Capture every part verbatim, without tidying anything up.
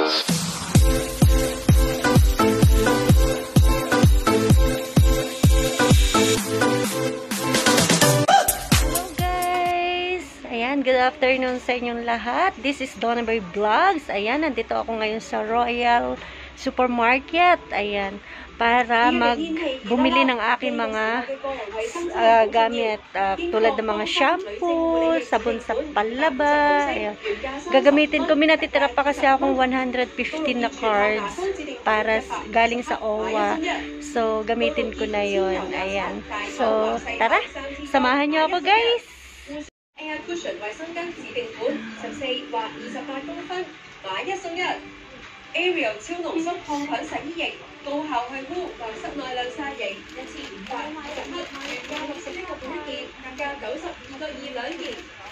Good afternoon sa inyong lahat. This is Donaboy Vlogs. Ayan, nandito ako ngayon sa Royal Supermarket. Ayan, para mag bumili ng aking mga uh, gamit. Uh, tulad ng mga shampoo, sabon sa panlaba. Ayan. Gagamitin ko. Minatitira pa kasi akong one hundred fifteen na cards para galing sa O W A. So, gamitin ko na yon. Ayan. So, tara. Samahan niyo ako, guys. Air Cushion 衛生巾指定款十四或二十八公分，買一送一。Ariel 超濃縮抗菌洗衣液，高效去污或室內晾曬液，一千五百五十克，原價六十一個半一件，特價九十二個二兩件。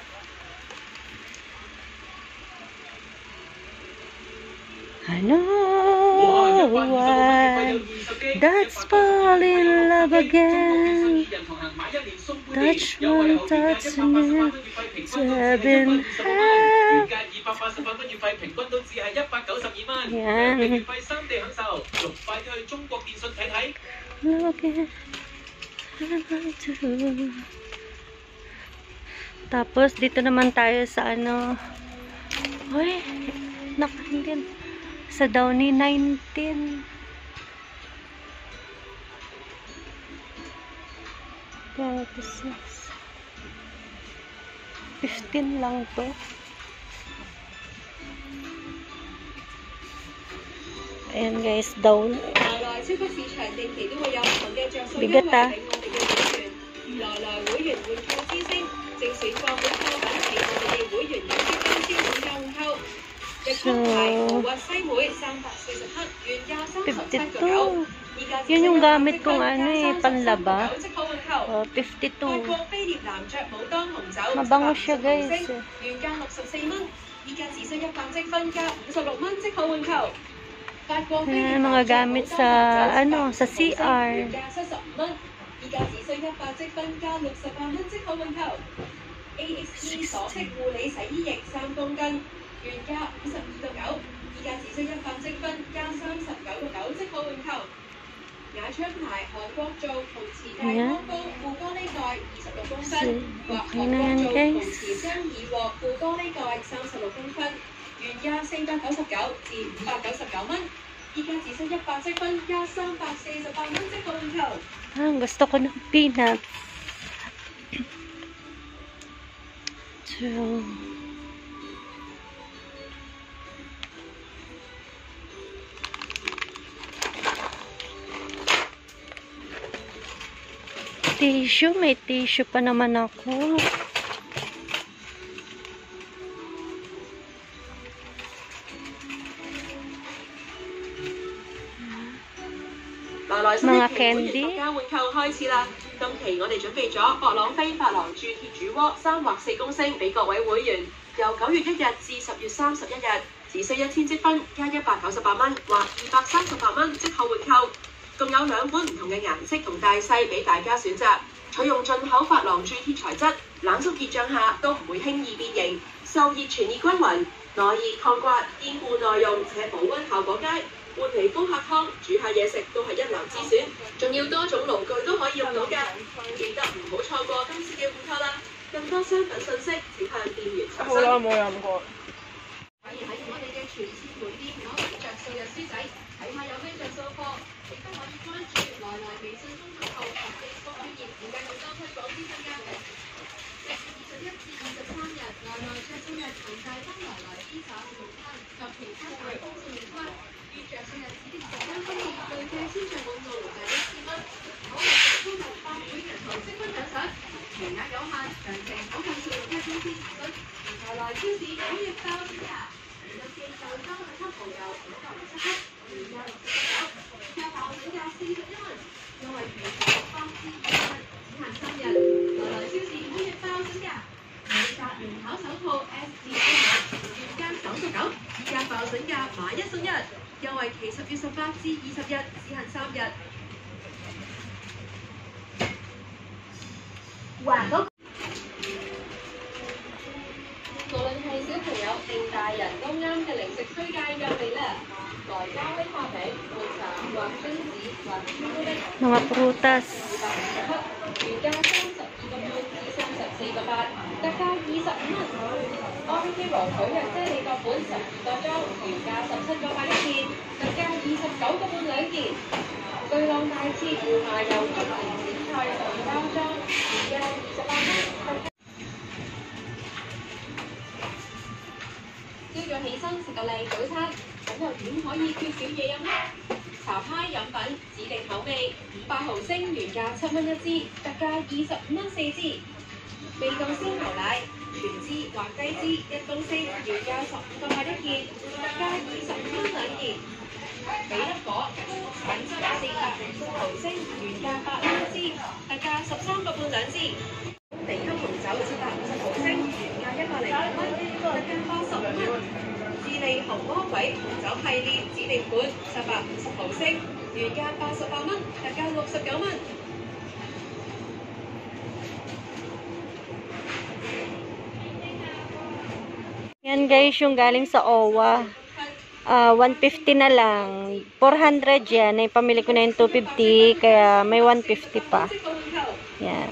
I know why that's fall in love again. Touch one, touch me, seven half. Yan. Tapos dito naman tayo sa ano. Uy, nakahingin. Sa Downy nineteen. Tapos fifteen lang to. Ayan guys, down. Bigat ah. So, fifty-two. Yun yung gamit kong ano eh, panlaba. Oh, fifty-two. Mabango siya guys. Ayan, mga gamit sa ano, sa C R. A X E 鎖式護理洗衣液三公斤，原價五十二個九，依家只需一百積分加三十九個九即可換購。雅昌牌韓國做陶瓷大光煲副玻璃蓋二十六公分，或韓國做陶瓷雙耳鑊副玻璃蓋三十六公分，原價四百九十九至五百九十九蚊，依家只需一百積分加三百四十八蚊即可換購。 Ah, gusto ko ng peanut. So, tissue, may tissue pa naman ako. Mga candy。 今期我哋準備咗博朗飛髮廊鑄鐵主鍋三或四公升俾各位會員，由九月一日至十月三十一日，只需一千積分加一百九十八蚊或二百三十八蚊即可換購，共有兩款唔同嘅顏色同大細俾大家選擇。採用進口髮廊鑄鐵材質，冷縮熱脹下都唔會輕易變形，受熱傳熱均勻，耐熱抗刮，堅固耐用且保溫效果佳。換皮膚拍湯、煮下嘢食都係一流之選，仲要多種爐具都可以用到㗎。記得唔好錯過今次嘅換購啦！更多商品信息請向店員查詢。 好啦，冇飲過。 可以喺我哋嘅全線門店攞嚟着數日書仔，睇下有咩着數貨，亦都可以關注來來微信公眾號同 Facebook 專頁，了解更多推廣資訊㗎。二十一至二十三日，來來着數日同大東來來披薩午餐及其他大豐盛午餐。着數日指定十間分店累計先着滿六就一千蚊，可獲超過百會人才積分獎賞，名額有限，詳情可向四六一公司查詢。來來超市每月爆漲價，二十四就三十七蠔油五百零七克，原價六十九，價爆漲價四十一蚊，優惠期六百至二十日，只限三日。來來超市每月爆漲價，美澤聯考手套 S 至 M， 原價九十九，依家爆漲價買一送一。優惠期十月十八至二十日，只限三日。環保，無論係小朋友定大人都啱。 嘅零食推介又嚟啦！來加威化餅、抹茶或榛子或朱古力， Mga prutas. 原價三十二個半至三十四個八，特價二十五蚊。安基和腿藥啫喱各款十二個裝，原價十七個八一件，特價二十九個半兩件。巨浪大翅胡麻油菊蓮子菜上包裝，原價二十八蚊。朝早起身食個靚早餐，咁又點可以缺少嘢飲呢？茶派飲品指定口味，五百毫升原價七蚊一支，特價二十五蚊四支。味道鮮牛奶全脂或雞脂一公升，原價十五個八一件，特價二十五蚊兩件。美粒果橙汁四百五十毫升，原價八蚊一支，特價十三個半兩支。地級紅酒七百五十毫升，原價一百零五蚊，特價八十五蚊。智利紅魔鬼紅酒系列指定款七百五十毫升，原價八十八蚊，特價六十九蚊。 Yan guys, yung galing sa O W A. Uh, one fifty na lang. four hundred yan. Ay, pamili ko na yung two fifty. Kaya may one fifty pa. Yan.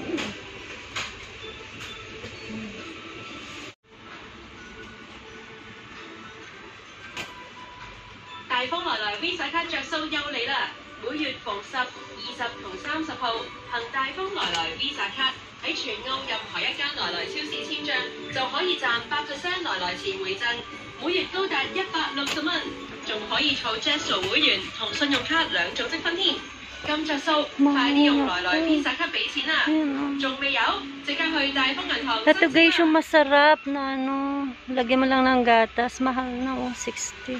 大風來來 Visa 卡着數又嚟啦！每月逢十、二十同三十號，憑大風來來 Visa 卡喺全澳任何一間來來超市簽帳，就可以賺八 percent 來來錢回贈，每月高達一百六十蚊，仲可以儲 Jetso 會員同信用卡兩種積分添。咁着數，快啲用來來 Visa 卡俾錢啦！仲未有？即刻去大豐銀行。 Ito guys, yung masarap na ano, lagyan mo lang ng gatas, mahal na oh, sixty.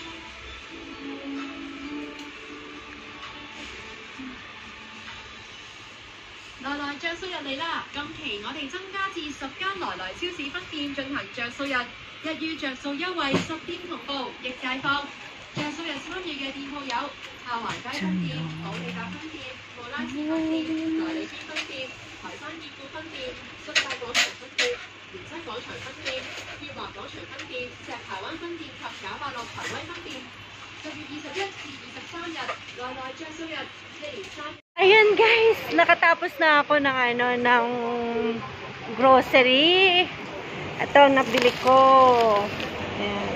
來來着數日嚟啦！今期我哋增加至十間來來超市分店進行着數日，一於着數優惠十店同步，益街坊。着數日參與嘅店鋪有下環街分店、保利達分店、慕拉斯分店、來利村分店、台山熱庫分店、新界廣場分店、連西廣場分店、裕華廣場分店、石排灣分店及賈伯樂台灣分店。十月二十一至二十三日，來來着數日，一連三。 Ayan guys, nakatapos na ako ng ano, ng grocery. Ito ang nabili ko. Ayan.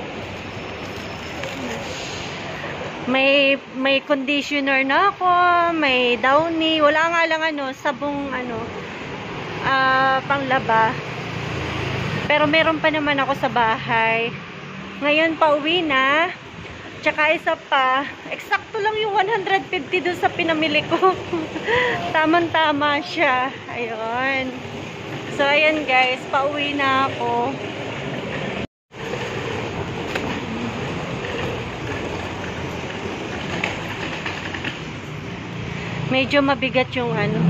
May may conditioner na ako, may Downy, wala nga lang ano, sabong ano, ah, panglaba. Pero meron pa naman ako sa bahay. Ngayon pauwi na. Tsaka isa pa, eksakto lang yung one hundred fifty doon sa pinamili ko. Tamang-tama siya. Ayun. So, ayan guys, pauwi na ako. Medyo mabigat yung ano.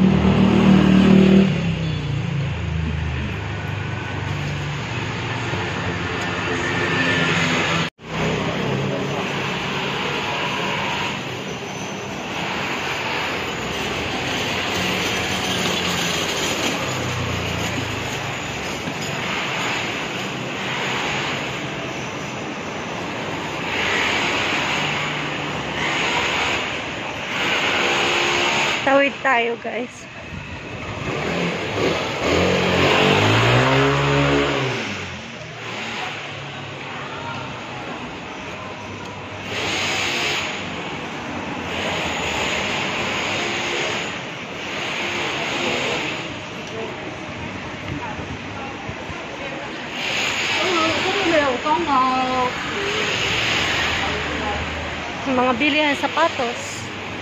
Tawid tayo guys. Mga bilihan sapatos.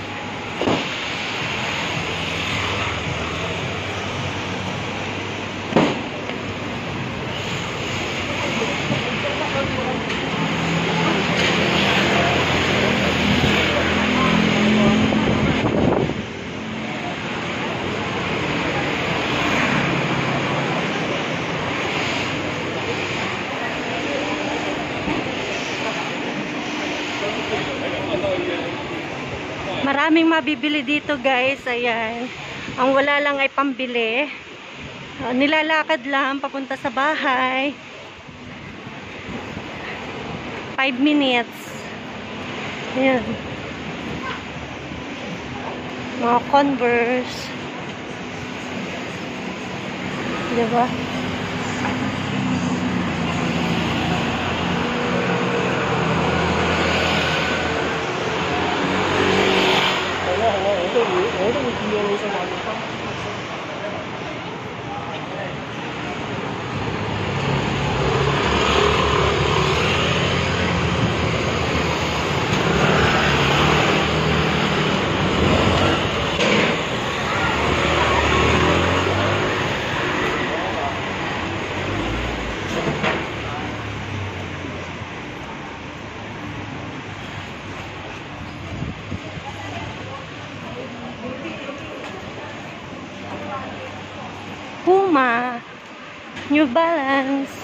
Maraming mabibili dito guys. Ayan. Ang wala lang ay pambili. Uh, nilalakad lang papunta sa bahay. five minutes. Ayan. Mga Converse. Diba? Puma, New Balance.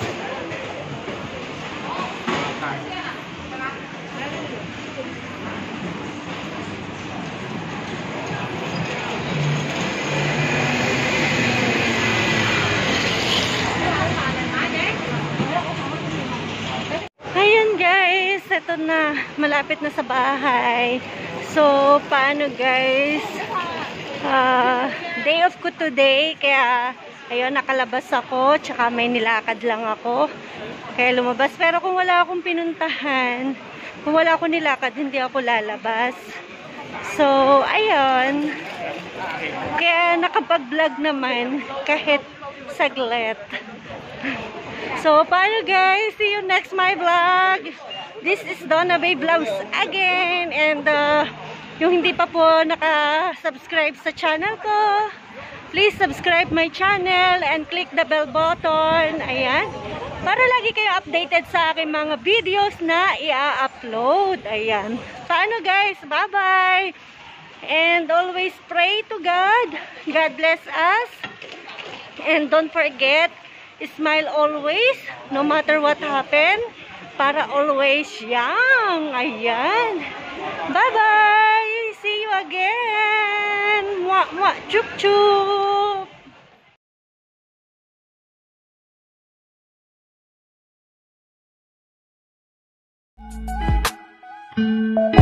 Ayan guys, ito na, malapit na sa bahay. So, paano guys? Uh, day off ko today, kaya ayun, nakalabas ako, tsaka may nilakad lang ako, kaya lumabas. Pero kung wala akong pinuntahan, kung wala akong nilakad, hindi ako lalabas. So, ayun, kaya nakapag-vlog naman kahit saglit. So, paano guys? See you next my vlog. This is Donna Bay Vlogs again, and uh, yung hindi pa po naka-subscribe sa channel ko, please subscribe my channel and click the bell button. Ayan. Para lagi kayo updated sa aking mga videos na i-upload. Ayan. Paano guys? Bye-bye. And always pray to God. God bless us. And don't forget, smile always, no matter what happen, para always young. Ayan. Bye-bye. See you again. Mwah, mwah. Chup, chup.